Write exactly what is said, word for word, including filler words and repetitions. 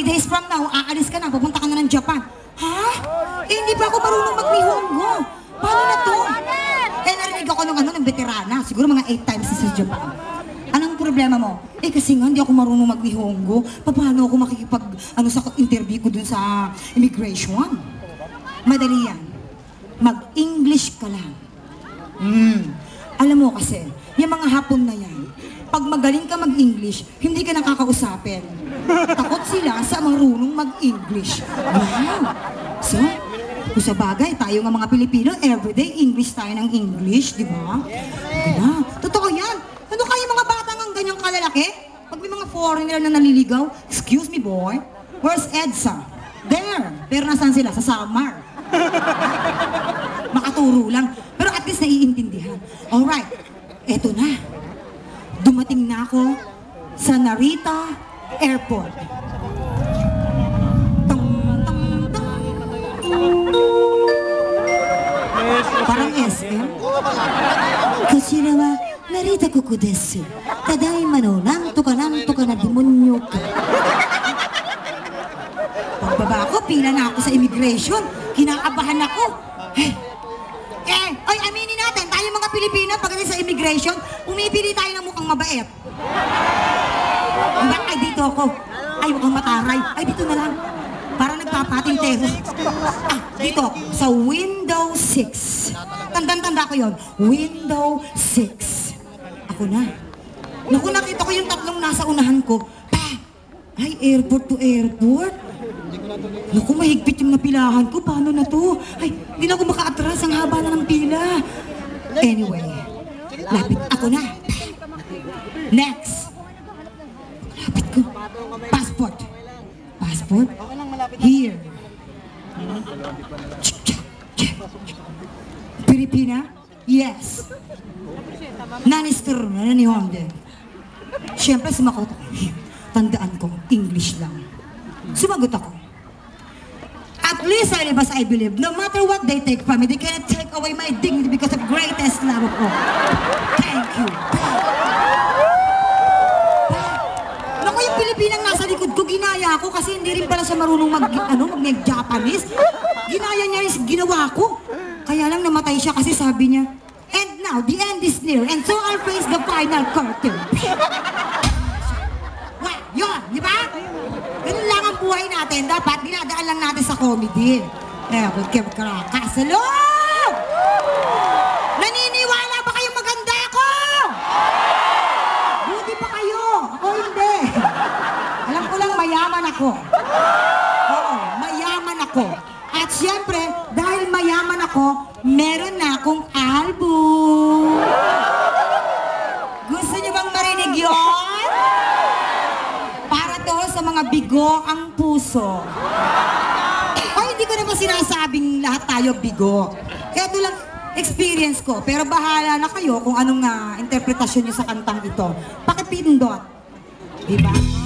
days from now, aalis ka na, pupunta ka na ng Japan. Ha? Eh, hindi pa ako marunong mag-Nihongo. Paano na to? Eh, narinig ako ng ano, ng veterana. Siguro mga eight times sa Japan. Anong problema mo? Eh, kasi nga, hindi ako marunong mag-Nihongo. Paano ako makikipag, ano, sa interview ko dun sa immigration? Madali yan. Mag-English ka lang. Hmm. Alam mo kasi, yung mga Hapon na yan, pag magaling ka mag-English, hindi ka nakakausapin. Takot sila sa marunong mag-English. Wow! So, kung sa bagay, tayo nga mga Pilipino, everyday English tayo ng English, di ba? Diba? Totoo yan. Ano kayo mga bata ng ganyang kalalaki? Pag may mga foreigner na naliligaw, excuse me boy, where's Edsa? There! Pero nasaan sila? Sa Samar. Makaturo lang. Pero at least naiintindihan. Alright, eto na. Dumating na ako sa Narita Airport. Tong, tong, tong. Parang S M. Kashira wa Narita kuku desu. Tadaima no nanto ka nanto ka na demonyo ka. Pagbaba ko, pila na ako sa immigration. Kinakabahan ako. Eh, eh, ay, aminin natin, tayo mga Pilipino, pagdating sa immigration, umipili tayo ng mukhang mabait. Diba? Ay, dito ako. Ay, mukhang mataray. Ay, dito na lang. Para nagpapatintero. Ah, dito ako. Sa window six. Tandang-tanda ko yun. Window six. Ako na. Naku, nakita ko yung tatlong nasa unahan ko. Pa! Ay, airport to airport. Naku, mahigpit yung napilahan ko. Paano na to? Ay, hindi na ako maka-atras. Ang haba na ng pila. Anyway, lapit ako na. Next. Lapit ko. Passport. Passport? Here. Pilipina? Yes. Nanister na ni Honda. Siyempre, sumakot ako. Tandaan ko, English lang. Sumagot ako. At least I live as I believe. No matter what they take from me, they cannot take away my dignity because of greatest love of all. Thank you. Naku, yung Pilipinang nasa likod ko, ginaya ko kasi hindi rin pala siya marunong mag, ano, mag-Japanese. Ginaya niya rin ginawa ko. Kaya lang namatay siya kasi sabi niya, and now, the end is near, and so I'll face the final curtain. Well, yun, di ba? Ganun lang ang buhay natin. Dapat dinadaan lang natin sa comedy. Eh, Kim Caracas. Hello! Naniniwala ba kayong maganda ako? Buti pa kayo. Ako hindi. Alam ko lang mayaman ako. Oo, mayaman ako. At siyempre, dahil mayaman ako, meron na akong album. Gusto niyo bang marinig yun? Para to sa mga bigo ang puso. Ay, hindi ko naman sinasabing lahat tayo bigo. Kaya ito lang experience ko. Pero bahala na kayo kung anong uh, interpretasyon nyo sa kantang ito. Pakipindot. Diba?